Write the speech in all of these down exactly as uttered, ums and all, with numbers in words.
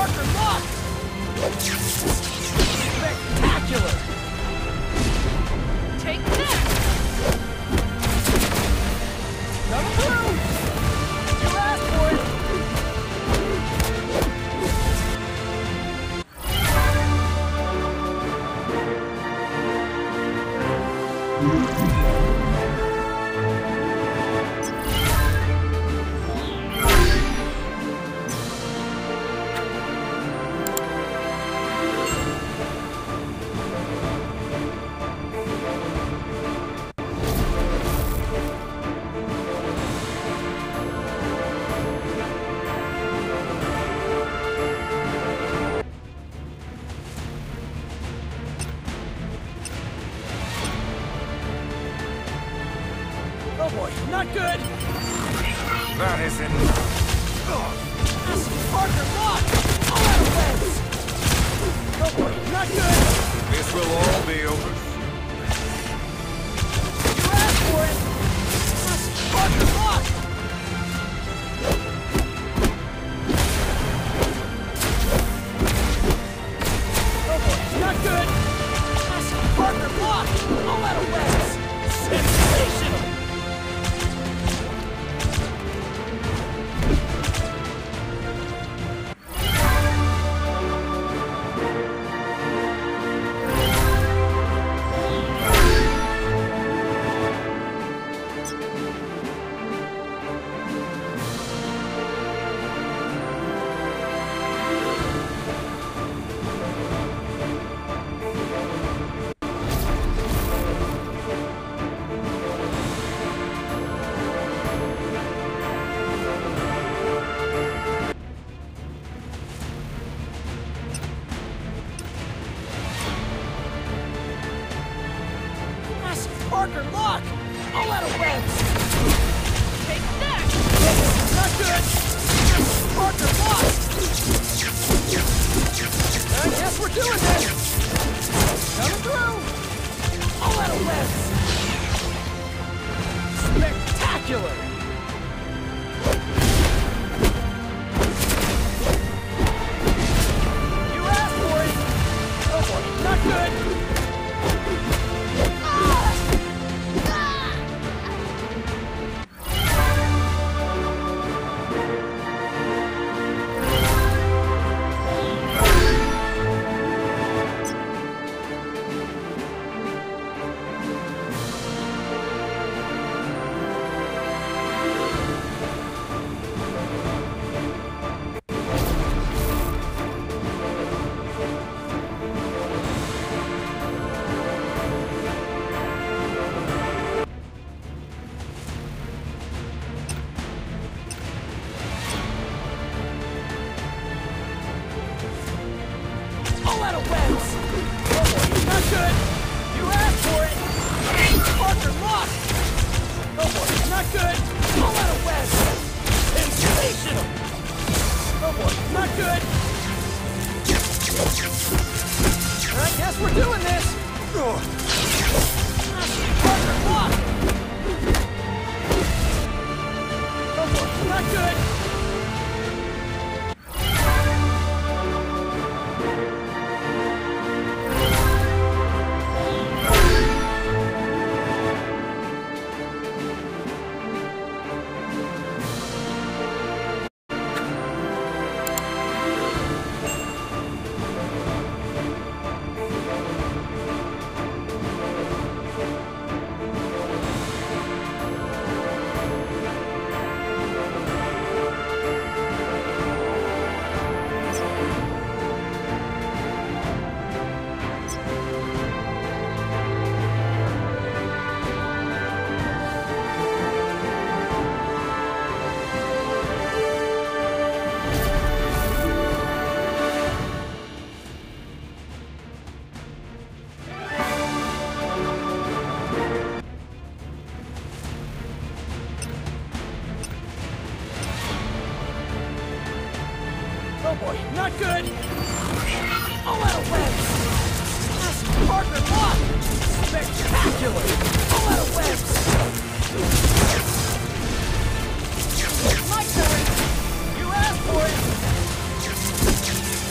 Parker, look! Spectacular! Take that! Coming through! You asked for it! Oh boy, not good! That isn't... This Parker, lock! All out of webs! Oh boy, not good! This will all be over. You asked for it! This Parker, lock! Oh boy, not good! This Parker, lock! All out of webs! Sensational! Parker, lock! All out of webs! Take that! Not good! Parker, lock! I guess we're doing this! Coming through! All out of webs! Spectacular! You asked for it! Oh boy, not good! All out of webs! Oh boy, not good! You asked for it! Parker, lock! Oh boy, not good! All out of webs! Sensational! Oh boy, not good! I guess we're doing this! Parker, lock! Oh boy, not good! Oh boy, not good! All out of webs! Parker, lock! Spectacular! All out of webs! My turn! You asked for it!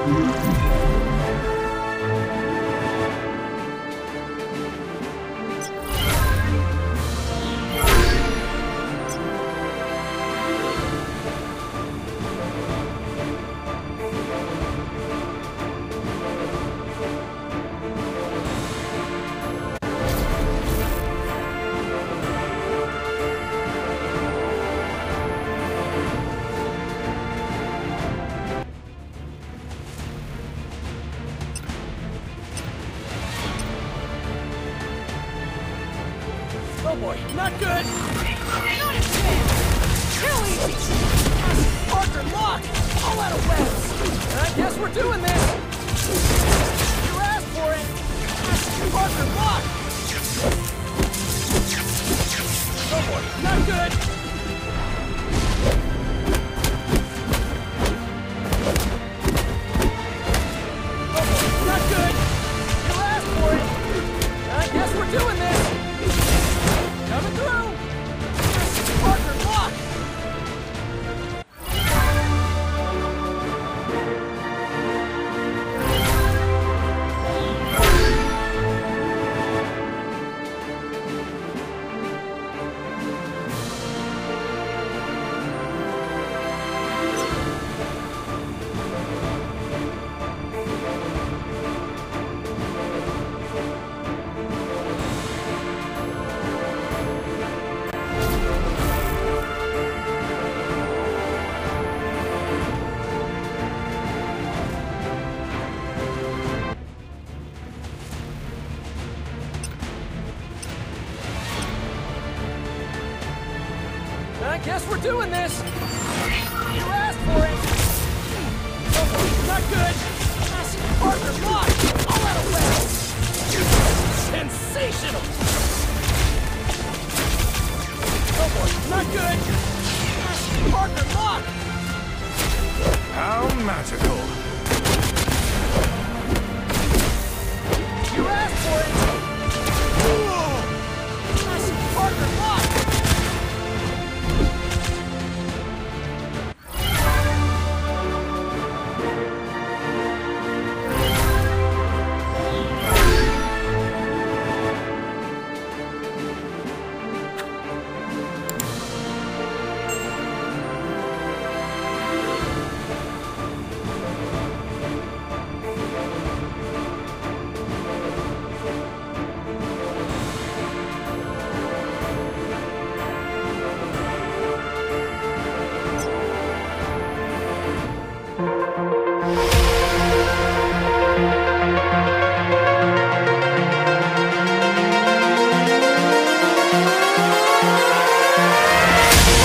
Oh boy, not good! Not a chance! Too easy! Parker, locked! All out of webs! I guess we're doing this! You asked for it! Parker, locked! Oh boy, not good! Oh boy, not good! You asked for it! I guess we're doing this! Coming through! Parker, lock! I guess we're doing this! You asked for it! Oh, not good! Parker, locked! All out of webs! Sensational! Oh boy, not good! Parker, locked! How magical!